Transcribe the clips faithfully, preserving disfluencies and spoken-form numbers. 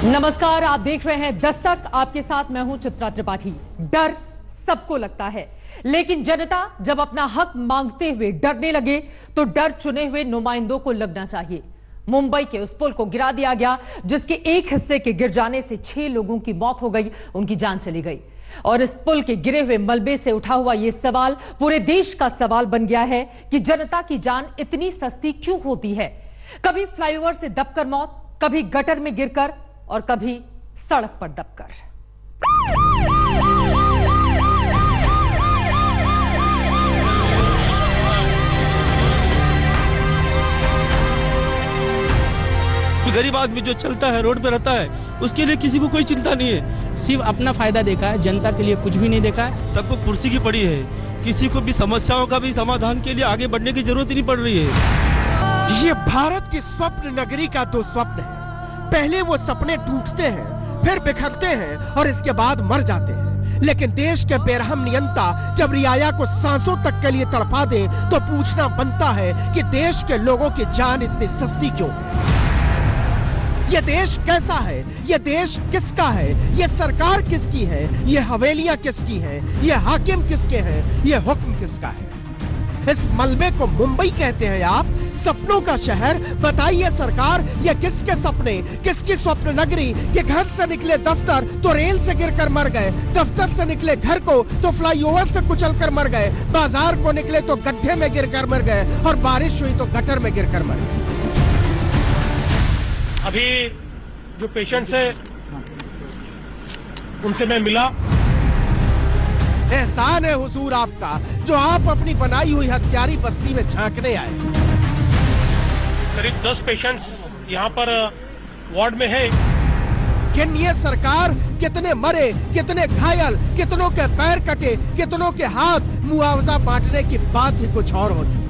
नमस्कार, आप देख रहे हैं दस्तक। आपके साथ मैं हूं चित्रा त्रिपाठी। डर सबको लगता है, लेकिन जनता जब अपना हक मांगते हुए डरने लगे तो डर चुने हुए नुमाइंदों को लगना चाहिए। मुंबई के उस पुल को गिरा दिया गया जिसके एक हिस्से के गिर जाने से छह लोगों की मौत हो गई, उनकी जान चली गई। और इस पुल के गिरे हुए मलबे से उठा हुआ यह सवाल पूरे देश का सवाल बन गया है कि जनता की जान इतनी सस्ती क्यों होती है। कभी फ्लाईओवर से दबकर मौत, कभी गटर में गिरकर और कभी सड़क पर दबकर। गरीब आदमी जो चलता है, रोड पे रहता है, उसके लिए किसी को कोई चिंता नहीं है। सिर्फ अपना फायदा देखा है, जनता के लिए कुछ भी नहीं देखा है। सबको कुर्सी की पड़ी है, किसी को भी समस्याओं का भी समाधान के लिए आगे बढ़ने की जरूरत ही नहीं पड़ रही है। ये भारत की स्वप्न नगरी का दो स्वप्न है। पहले वो सपने टूटते हैं, फिर बिखरते हैं और इसके बाद मर जाते हैं। लेकिन देश के बेरहम नियंता जब रियाया को सांसों तक के लिए तड़पा दे तो पूछना बनता है कि देश के लोगों की जान इतनी सस्ती क्यों है। ये देश कैसा है, ये देश किसका है, ये सरकार किसकी है, ये हवेलियां किसकी हैं, ये हाकिम किसके हैं, ये हुक्म किसका है। इस मलबे को मुंबई कहते हैं आप, सपनों का शहर। बताइए सरकार, ये किसके सपने, किसकी स्वप्न नगरी कि घर से निकले दफ्तर तो रेल से गिरकर मर गए, दफ्तर से निकले घर को तो फ्लाईओवर से कुचलकर मर गए, बाजार को निकले तो गड्ढे में गिरकर मर गए और बारिश हुई तो गटर में गिरकर मर गए। अभी जो पेशेंट्स है उनसे मैं मिला। एहसान है हुजूर आपका जो आप अपनी बनाई हुई हत्यारी बस्ती में झांकने आए। करीब दस पेशेंट्स यहाँ पर वार्ड में है। गिनिए सरकार, कितने मरे, कितने घायल, कितनों के पैर कटे, कितनों के हाथ। मुआवजा बांटने की बात ही कुछ और होती।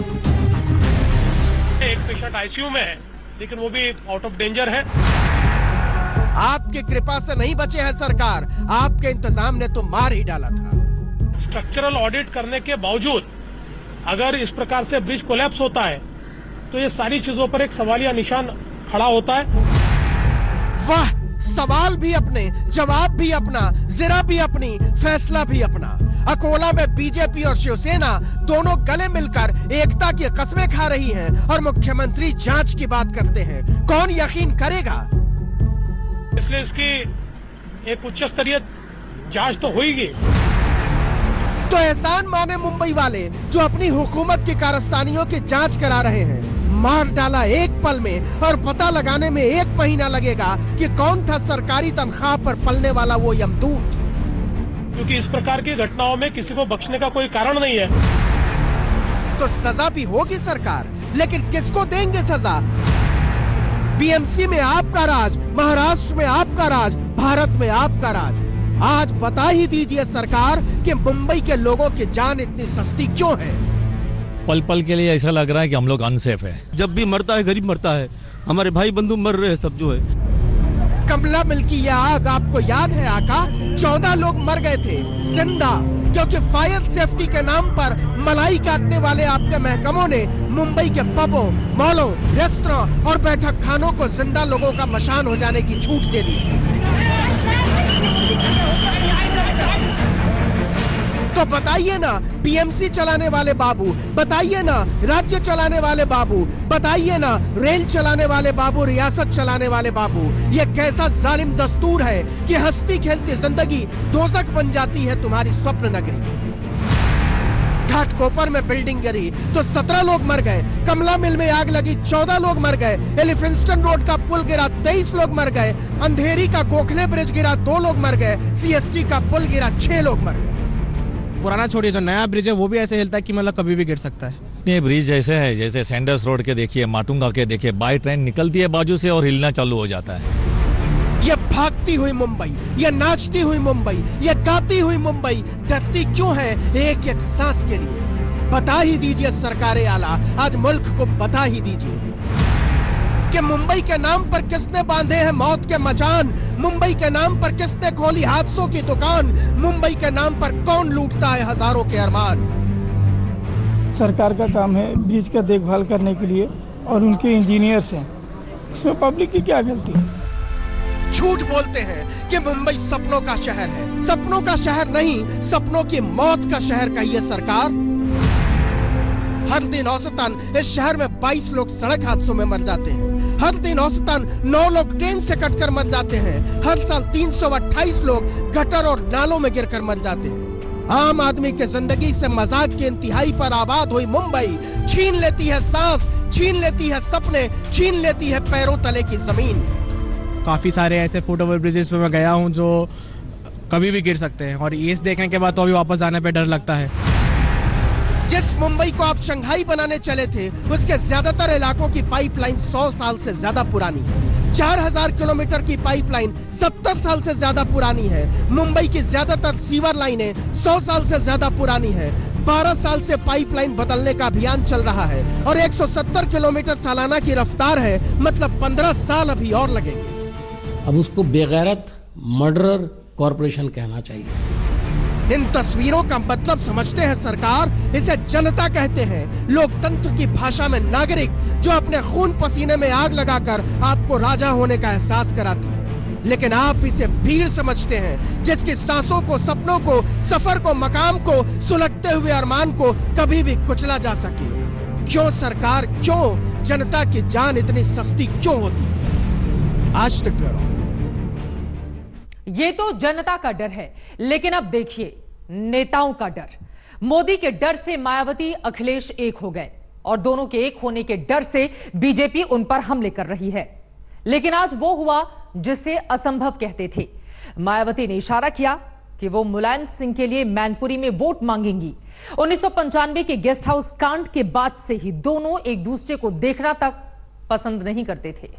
एक पेशेंट आईसीयू में है, लेकिन वो भी आउट ऑफ डेंजर है। आपकी कृपा से नहीं बचे हैं सरकार, आपके इंतजाम ने तो मार ही डाला था। स्ट्रक्चरल ऑडिट करने के बावजूद अगर इस प्रकार से ब्रिज कोलैप्स होता है तो ये सारी चीजों पर एक सवालिया निशान खड़ा होता है। वाह, सवाल भी अपने, जवाब भी अपना, जिरा भी अपनी, फैसला भी अपना। अकोला में बीजेपी और शिवसेना दोनों गले मिलकर एकता की कस्में खा रही हैं और मुख्यमंत्री जांच की बात करते हैं। कौन यकीन करेगा? इसलिए इसकी एक उच्च स्तरीय जांच तो होगी। तो एहसान माने मुंबई वाले जो अपनी हुकूमत की कारस्तानियों की जांच करा रहे हैं। मार डाला एक पल में और पता लगाने में एक महीना लगेगा कि कौन था सरकारी तनख्वाह पर पलने वाला वो यमदूत। क्योंकि इस प्रकार की घटनाओं में किसी को बख्शने का कोई कारण नहीं है। तो सजा भी होगी सरकार, लेकिन किसको देंगे सजा? बीएमसी में आपका राज, महाराष्ट्र में आपका राज, भारत में आपका राज। आज बता ही दीजिए सरकार कि मुंबई के लोगों की जान इतनी सस्ती क्यों है। पल पल के लिए ऐसा लग रहा है कि हम लोग अनसेफ है। जब भी मरता है गरीब मरता है, हमारे भाई बंधु मर रहे हैं सब जो है। कमला मिल की यह आग आपको याद है आका? चौदह लोग मर गए थे जिंदा, क्योंकि फायर सेफ्टी के नाम पर मलाई काटने वाले आपके महकमों ने मुंबई के पबों, मॉलों, रेस्टोरेंट और बैठक खानों को जिंदा लोगों का मशान हो जाने की छूट दे दी। तो बताइए ना बीएमसी चलाने वाले बाबू, बताइए ना राज्य चलाने वाले बाबू, बताइए ना रेल चलाने वाले बाबू, रियासत चलाने वाले बाबू, ये कैसा जालिम दस्तूर है कि हंसती खेलती जिंदगी दोज़ख बन जाती है तुम्हारी स्वप्न नगरी। घाटकोपर में बिल्डिंग गिरी तो सत्रह लोग मर गए, कमला मिल में आग लगी चौदह लोग मर गए, एलिफिंस्टन रोड का पुल गिरा तेईस लोग मर गए, अंधेरी का गोखले ब्रिज गिरा दो लोग मर गए, सीएसटी का पुल गिरा छह लोग मर गए। पुराना छोड़िए, जो नया ब्रिज है वो भी ऐसे हिलता है कि मतलब कभी भी गिर सकता है। ये ब्रिज ऐसे है जैसे सैंडर्स रोड के देखिए, माटुंगा के देखिए, बाई ट्रेन निकलती है बाजू से और हिलना चालू हो जाता है। ये भागती हुई मुंबई, ये नाचती हुई मुंबई, ये गाती हुई मुंबई डरती क्यों है एक एक सांस के लिए? बता ही दीजिए सरकारे आला, आज मुल्क को बता ही दीजिए कि मुंबई के नाम पर किसने बांधे हैं मौत के मचान, मुंबई के नाम पर किसने खोली हादसों की दुकान, मुंबई के नाम पर कौन लूटता है हजारों के अरमान। सरकार का काम है ब्रिज का देखभाल करने के लिए और उनके इंजीनियर्स हैं, इसमें पब्लिक की क्या गलती है? झूठ बोलते हैं कि मुंबई सपनों का शहर है। सपनों का शहर नहीं, सपनों की मौत का शहर कहिए सरकार। हर दिन औसतन इस शहर में बाईस लोग सड़क हादसों में मर जाते हैं। हर दिन औसतन नौ लोग ट्रेन से कटकर मर जाते हैं। हर साल तीन सौ अट्ठाईस लोग गटर और नालों में गिरकर मर जाते हैं। आम आदमी के जिंदगी से मजाक की इंतहाई पर आबाद हुई मुंबई छीन लेती है सांस, छीन लेती है सपने, छीन लेती है पैरों तले की जमीन। काफी सारे ऐसे फुट ओवर ब्रिजेस पे मैं गया हूँ जो कभी भी गिर सकते हैं, और ये देखने के बाद तो अभी वापस आने पे डर लगता है। जिस मुंबई को आप शंघाई बनाने चले थे, उसके ज्यादातर इलाकों की पाइपलाइन सौ साल से ज्यादा पुरानी है। चार हज़ार किलोमीटर की पाइपलाइन सत्तर साल से ज्यादा पुरानी है। मुंबई की ज्यादातर सीवर लाइनें सौ साल से ज्यादा पुरानी है। बारह साल से पाइपलाइन बदलने का अभियान चल रहा है और एक सौ सत्तर किलोमीटर सालाना की रफ्तार है, मतलब पंद्रह साल अभी और लगेंगे। अब उसको बेगैरत मर्डरर कॉरपोरेशन कहना चाहिए। इन तस्वीरों का मतलब समझते हैं सरकार? इसे जनता कहते हैं, लोकतंत्र की भाषा में नागरिक, जो अपने खून पसीने में आग लगाकर आपको राजा होने का एहसास कराती है। लेकिन आप इसे भीड़ समझते हैं, जिसकी सांसों को, सपनों को, सफर को, मकाम को, सुलगते हुए अरमान को कभी भी कुचला जा सके। क्यों सरकार, क्यों जनता की जान इतनी सस्ती क्यों होती है? आज तक ब्यूरो। ये तो जनता का डर है, लेकिन अब देखिए नेताओं का डर। मोदी के डर से मायावती, अखिलेश एक हो गए और दोनों के एक होने के डर से बीजेपी उन पर हमले कर रही है। लेकिन आज वो हुआ जिसे असंभव कहते थे। मायावती ने इशारा किया कि वो मुलायम सिंह के लिए मैनपुरी में वोट मांगेंगी। उन्नीस सौ पंचानवे के गेस्ट हाउस कांड के बाद से ही दोनों एक दूसरे को देखना तक पसंद नहीं करते थे।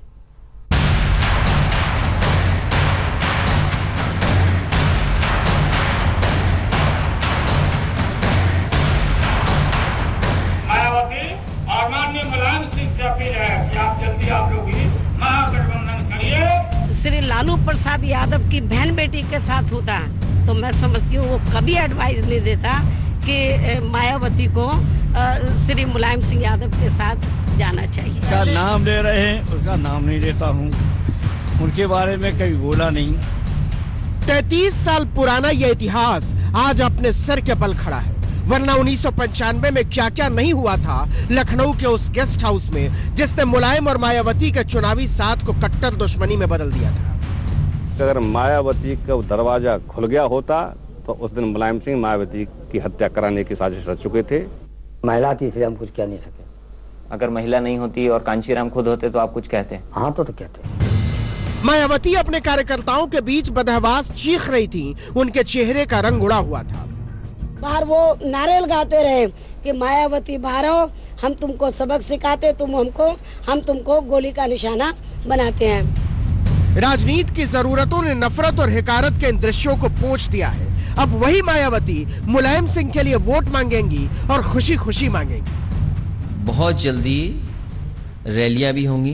मुलायम सिंह से अपील है कि आप जल्दी आप लोग ही महागठबंधन करिए। श्री लालू प्रसाद यादव की बहन बेटी के साथ होता तो मैं समझती हूँ वो कभी एडवाइस नहीं देता कि मायावती को श्री मुलायम सिंह यादव के साथ जाना चाहिए। उसका नाम ले रहे हैं, उसका नाम नहीं लेता हूँ, उनके बारे में कभी बोला नहीं। तैतीस साल पुराना ये इतिहास आज अपने सर के बल खड़ा है, वरना उन्नीस सौ पंचानवे में क्या क्या नहीं हुआ था लखनऊ के उस गेस्ट हाउस में, जिसने मुलायम और मायावती के चुनावी साथ को कट्टर दुश्मनी में बदल दिया था। अगर मायावती का दरवाजा खुल गया होता तो उस दिन मुलायम सिंह मायावती की हत्या कराने की साजिश रच चुके थे। महिला थी इसलिए हम कुछ कह नहीं सके। अगर महिला नहीं होती और कांशीराम खुद होते तो आप कुछ कहते? हाँ तो, तो कहते। मायावती अपने कार्यकर्ताओं के बीच बदहवास चीख रही थी, उनके चेहरे का रंग उड़ा हुआ था। बाहर वो नारे लगाते रहे कि मायावती बाहर आओ, हम तुमको सबक सिखाते, तुम हमको हम तुमको गोली का निशाना बनाते हैं। राजनीति की जरूरतों ने नफरत और हिकारत के इन दृश्यों को पोंछ दिया है। अब वही मायावती मुलायम सिंह के लिए वोट मांगेंगी और खुशी खुशी मांगेंगी। बहुत जल्दी रैलियां भी होंगी,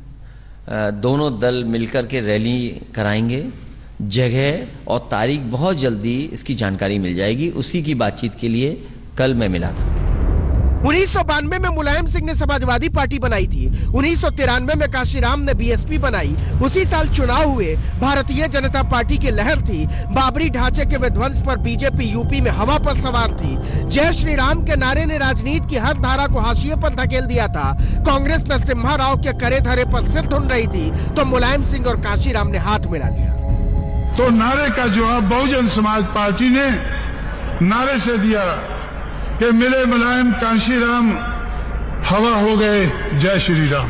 दोनों दल मिलकर के रैली कराएंगे। जगह और तारीख बहुत जल्दी इसकी जानकारी मिल जाएगी। उसी की बातचीत के लिए कल मैं मिला था। उन्नीस सौ बानवे में मुलायम सिंह ने समाजवादी पार्टी बनाई थी। उन्नीस सौ तिरानवे में काशीराम ने बीएसपी बनाई। उसी साल चुनाव हुए। भारतीय जनता पार्टी की लहर थी। बाबरी ढांचे के विध्वंस पर बीजेपी यूपी में हवा पर सवार थी। जय श्री राम के नारे ने राजनीति की हर धारा को हाशिए पर धकेल दिया था। कांग्रेस नरसिम्हा राव के करे धरे पर सिर धुन रही थी तो मुलायम सिंह और काशीराम ने हाथ मिला लिया। तो नारे का जवाब बहुजन समाज पार्टी ने नारे से दिया कि मिले मुलायम कांशीराम, हवा हो गए जय श्री राम।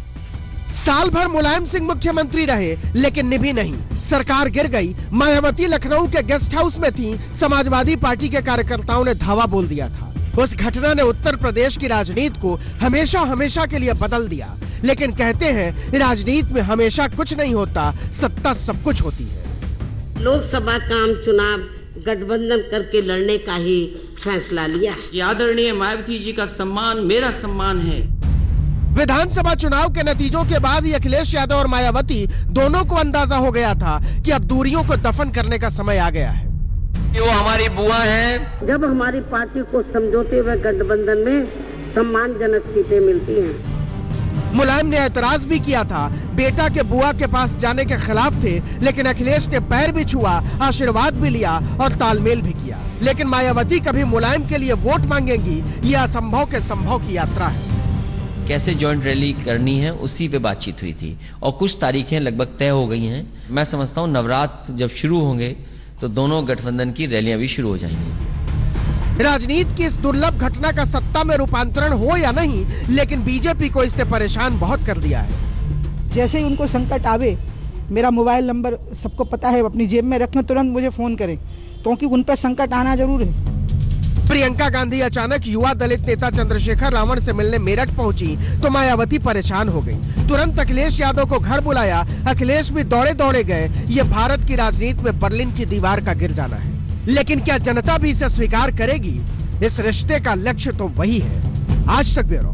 साल भर मुलायम सिंह मुख्यमंत्री रहे लेकिन निभी नहीं, सरकार गिर गई। मायावती लखनऊ के गेस्ट हाउस में थी। समाजवादी पार्टी के कार्यकर्ताओं ने धावा बोल दिया था। उस घटना ने उत्तर प्रदेश की राजनीति को हमेशा हमेशा के लिए बदल दिया। लेकिन कहते हैं राजनीति में हमेशा कुछ नहीं होता, सत्ता सब कुछ होती है। लोकसभा का आम चुनाव गठबंधन करके लड़ने का ही फैसला लिया है। आदरणीय मायावती जी का सम्मान मेरा सम्मान है। विधानसभा चुनाव के नतीजों के बाद ही अखिलेश यादव और मायावती दोनों को अंदाजा हो गया था कि अब दूरियों को दफन करने का समय आ गया है। वो हमारी बुआ है। जब हमारी पार्टी को समझौते हुए गठबंधन में सम्मानजनक सीटें मिलती हैं। मुलायम ने एतराज भी किया था, बेटा के बुआ के पास जाने के खिलाफ थे, लेकिन अखिलेश ने पैर भी छुआ, आशीर्वाद भी लिया और तालमेल भी किया। लेकिन मायावती कभी मुलायम के लिए वोट मांगेंगी, यह असंभव के संभव की यात्रा है। कैसे जॉइंट रैली करनी है उसी पे बातचीत हुई थी और कुछ तारीखें लगभग तय हो गई हैं। मैं समझता हूँ नवरात्र जब शुरू होंगे तो दोनों गठबंधन की रैलियां भी शुरू हो जाएंगी। राजनीति की इस दुर्लभ घटना का सत्ता में रूपांतरण हो या नहीं, लेकिन बीजेपी को इसने परेशान बहुत कर दिया है। जैसे ही उनको संकट आवे, मेरा मोबाइल नंबर सबको पता है, अपनी जेब में रखें, तुरंत मुझे फोन करें, क्योंकि उन पर संकट आना जरूर है। प्रियंका गांधी अचानक युवा दलित नेता चंद्रशेखर रावण से मिलने मेरठ पहुंची तो मायावती परेशान हो गई। तुरंत अखिलेश यादव को घर बुलाया, अखिलेश भी दौड़े दौड़े गए। ये भारत की राजनीति में बर्लिन की दीवार का गिर जाना है, लेकिन क्या जनता भी इसे स्वीकार करेगी? इस रिश्ते का लक्ष्य तो वही है। आज तक ब्यूरो।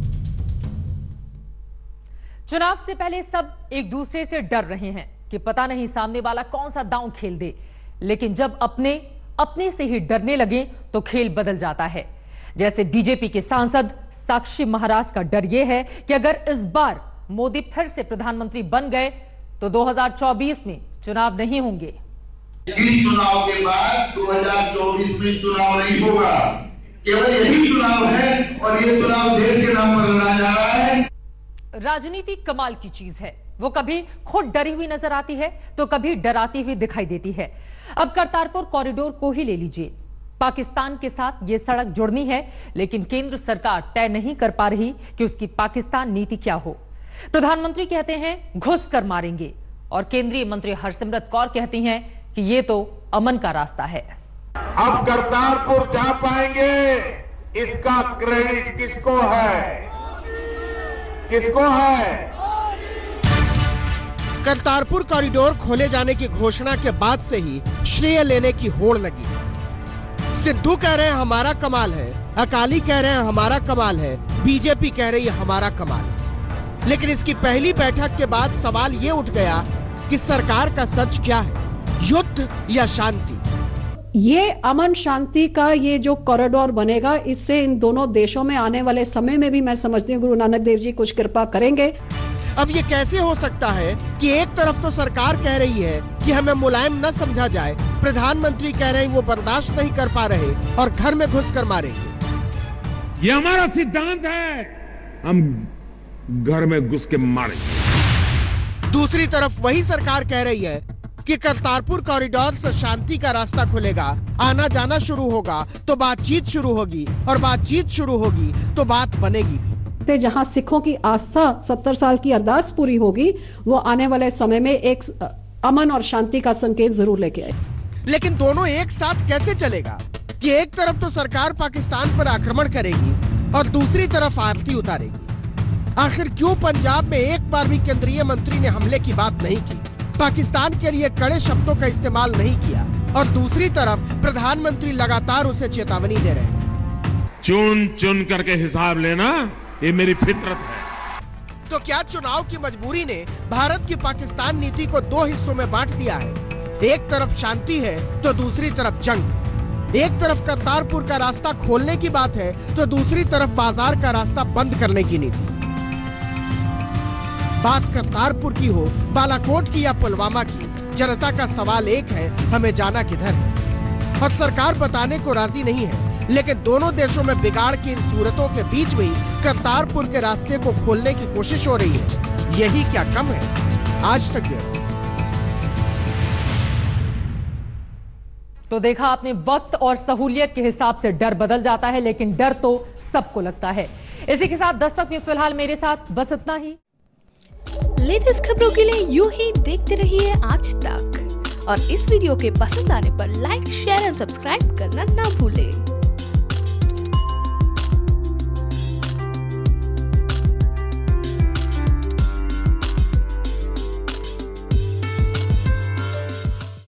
चुनाव से पहले सब एक दूसरे से डर रहे हैं कि पता नहीं सामने वाला कौन सा दांव खेल दे, लेकिन जब अपने अपने से ही डरने लगे तो खेल बदल जाता है। जैसे बीजेपी के सांसद साक्षी महाराज का डर यह है कि अगर इस बार मोदी फिर से प्रधानमंत्री बन गए तो दो हज़ार चौबीस में चुनाव नहीं होंगे। इस चुनाव के बाद दो हज़ार चौबीस में चुनाव नहीं होगा, केवल यही चुनाव है और ये चुनाव देश के नाम पर लड़ा जा रहा है। राजनीति कमाल की चीज है, वो कभी खुद डरी हुई नजर आती है तो कभी डराती हुई दिखाई देती है। अब करतारपुर कॉरिडोर को ही ले लीजिए, पाकिस्तान के साथ ये सड़क जुड़नी है, लेकिन केंद्र सरकार तय नहीं कर पा रही कि उसकी पाकिस्तान नीति क्या हो। प्रधानमंत्री कहते हैं घुस कर मारेंगे और केंद्रीय मंत्री हरसिमरत कौर कहती हैं कि ये तो अमन का रास्ता है। अब करतारपुर जा पाएंगे, इसका क्रेडिट किसको है? किसको है? करतारपुर कॉरिडोर खोले जाने की घोषणा के बाद से ही श्रेय लेने की होड़ लगी। सिद्धू कह रहे हैं हमारा कमाल है, अकाली कह रहे हैं हमारा कमाल है, बीजेपी कह रही है हमारा कमाल है। लेकिन इसकी पहली बैठक के बाद सवाल ये उठ गया कि सरकार का सच क्या है, युद्ध या शांति? ये अमन शांति का ये जो कॉरिडोर बनेगा, इससे इन दोनों देशों में आने वाले समय में भी मैं समझती हूँ गुरु नानक देव जी कुछ कृपा करेंगे। अब ये कैसे हो सकता है कि एक तरफ तो सरकार कह रही है कि हमें मुलायम न समझा जाए, प्रधानमंत्री कह रहे हैं वो बर्दाश्त नहीं कर पा रहे और घर में घुस कर मारेंगे। ये हमारा सिद्धांत है, हम घर में घुस के मारेंगे। दूसरी तरफ वही सरकार कह रही है कि करतारपुर कॉरिडोर से शांति का रास्ता खुलेगा, आना जाना शुरू होगा तो बातचीत शुरू होगी और बातचीत शुरू होगी तो बात बनेगी। जहां सिखों की आस्था सत्तर साल की अरदास पूरी होगी, वो आने वाले समय में एक अमन और शांति का संकेत जरूर लेके आए। लेकिन दोनों एक साथ कैसे चलेगा कि एक तरफ तो सरकार पाकिस्तान पर आक्रमण करेगी और दूसरी तरफ आरती उतारेगी? आखिर क्यों पंजाब में एक बार भी केंद्रीय मंत्री ने हमले की बात नहीं की, पाकिस्तान के लिए कड़े शब्दों का इस्तेमाल नहीं किया और दूसरी तरफ प्रधानमंत्री लगातार उसे चेतावनी दे रहे हैं? चुन चुन करके हिसाब लेना ये मेरी फितरत है। तो क्या चुनाव की मजबूरी ने भारत की पाकिस्तान नीति को दो हिस्सों में बांट दिया है? एक तरफ शांति है तो दूसरी तरफ जंग। एक तरफ करतारपुर का रास्ता खोलने की बात है तो दूसरी तरफ बाजार का रास्ता बंद करने की नीति। बात करतारपुर की हो, बालाकोट की या पुलवामा की, जनता का सवाल एक है, हमें जाना किधर है? और सरकार बताने को राजी नहीं है, लेकिन दोनों देशों में बिगाड़ की इन सूरतों के बीच में करतारपुर के रास्ते को खोलने की कोशिश हो रही है। यही क्या कम है? आज तक ब्यूरो। तो देखा आपने, वक्त और सहूलियत के हिसाब से डर बदल जाता है, लेकिन डर तो सबको लगता है। इसी के साथ दस्तक में फिलहाल मेरे साथ बस इतना ही। लेटेस्ट खबरों के लिए यूं ही देखते रहिए आज तक, और इस वीडियो के पसंद आने पर लाइक, शेयर एंड सब्सक्राइब करना ना भूलें।